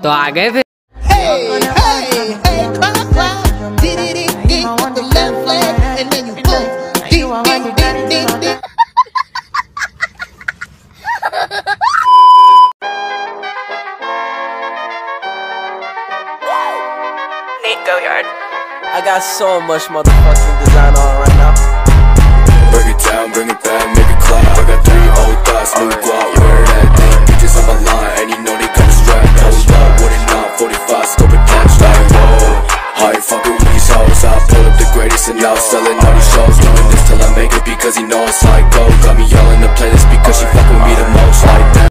तो आ गए फिर। Go yard. I got so much motherfucking design on right now. Break it down, bring it back, make it clap. I got 3 old thoughts, new guap, where that thing? Bitches on my line, and you know they kinda strapped. Hold up, what it not, 45, scope attached. Like, whoa, how you fucking with these hoes? I pull up the greatest and now selling all these shows. Doing this till I make it because he know it's like gold. Got me yelling the playlist because she fucking with me the most like that.